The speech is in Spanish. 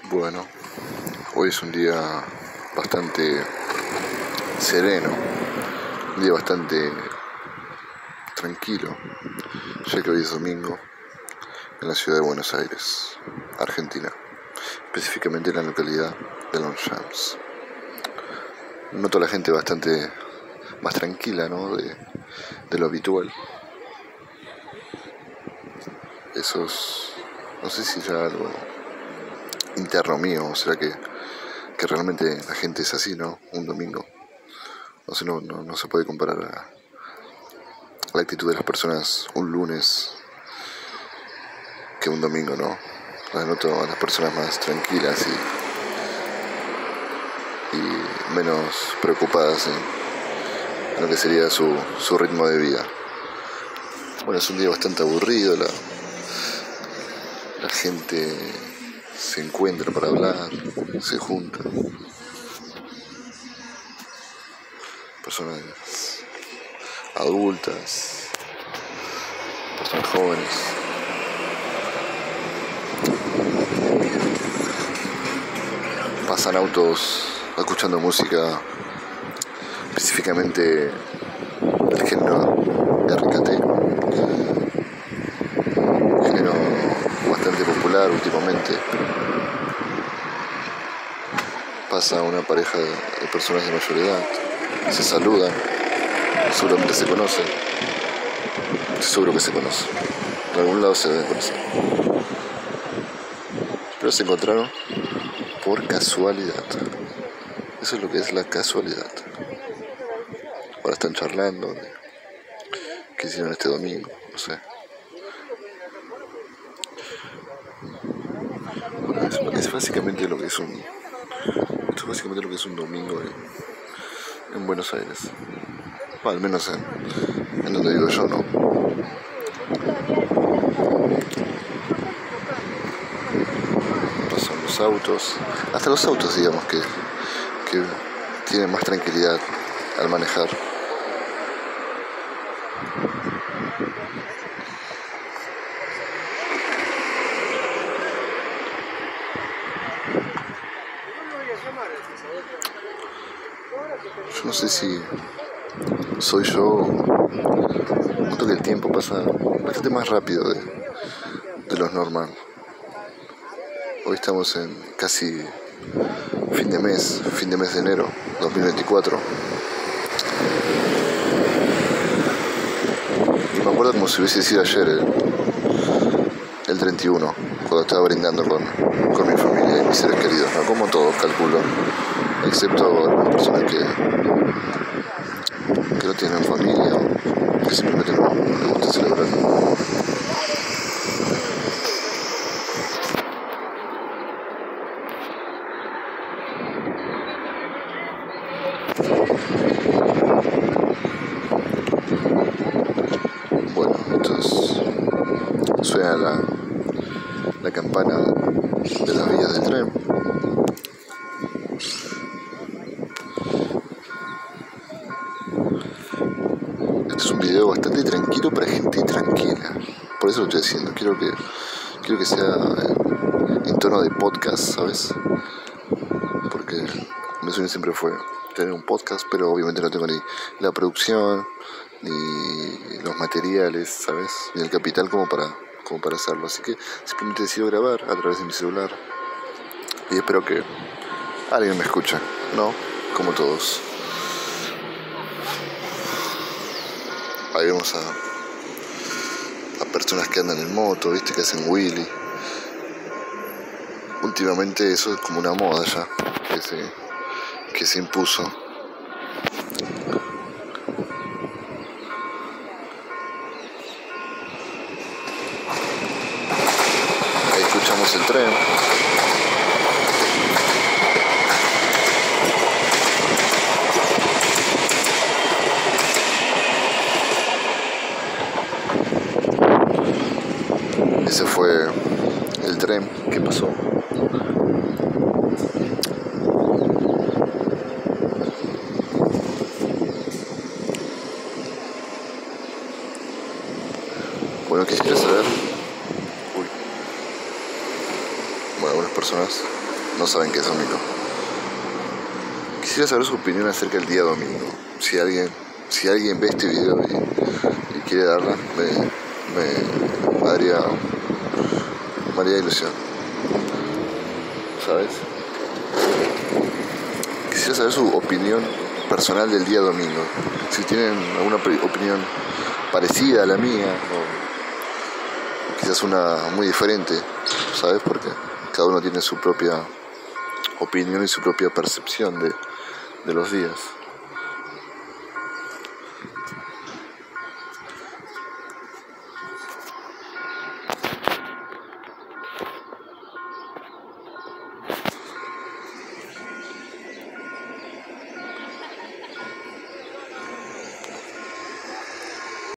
Bueno, hoy es un día bastante sereno, un día bastante tranquilo, ya que hoy es domingo en la ciudad de Buenos Aires, Argentina, específicamente en la localidad de Longchamps. Noto a la gente bastante más tranquila, ¿no? de lo habitual. Eso es, no sé si ya algo interno mío, o será que realmente la gente es así, ¿no? Un domingo. O sea, no se puede comparar a la actitud de las personas un lunes que un domingo, ¿no? Las noto a las personas más tranquilas y menos preocupadas en lo que sería su ritmo de vida. Bueno, es un día bastante aburrido, la gente se encuentra para hablar, se junta. Personas adultas, personas jóvenes. Pasan autos escuchando música, específicamente del género RKT, género bastante popular últimamente. Pasa una pareja de personas de mayor edad, se saludan, seguramente se conocen, seguro que se conocen, en algún lado se deben conocer, pero se encontraron por casualidad. Eso es lo que es la casualidad. Ahora están charlando de qué hicieron este domingo, no sé. Bueno, es básicamente lo que es esto es básicamente lo que es un domingo en Buenos Aires. Bueno, al menos en donde vivo yo, ¿no? Pasan los autos, hasta los autos, digamos, que tienen más tranquilidad al manejar. Yo no sé si soy yo, noto que el tiempo pasa bastante más rápido de lo normal. Hoy estamos en casi fin de mes de enero 2024. Y me acuerdo como si hubiese sido ayer, el 31, cuando estaba brindando con mi familia y mis seres queridos, ¿no? Como todos, calculo, excepto algunas personas que no tienen familia o que simplemente no les gusta celebrar. Bueno, entonces suena la campana de las vías del tren. Este es un video bastante tranquilo para gente tranquila. Por eso lo estoy diciendo. Quiero que sea en tono de podcast, ¿sabes? Porque mi sueño siempre fue tener un podcast, pero obviamente no tengo ni la producción, ni los materiales, ¿sabes? Ni el capital como para hacerlo. Así que simplemente decido grabar a través de mi celular. Y espero que alguien me escuche, ¿no? Como todos. Ahí vemos a personas que andan en moto, ¿viste? Que hacen wheelie. Últimamente eso es como una moda ya, que se impuso. Ahí escuchamos el tren. Ese fue el tren que pasó. Bueno, ¿qué quieres saber? Bueno, algunas personas no saben qué es domingo. Quisiera saber su opinión acerca del día domingo. Si alguien ve este video y quiere darla, me daría ilusión, ¿sabes? Quisiera saber su opinión personal del día domingo. Si tienen alguna opinión parecida a la mía, o quizás una muy diferente, ¿sabes? Porque cada uno tiene su propia opinión y su propia percepción de los días.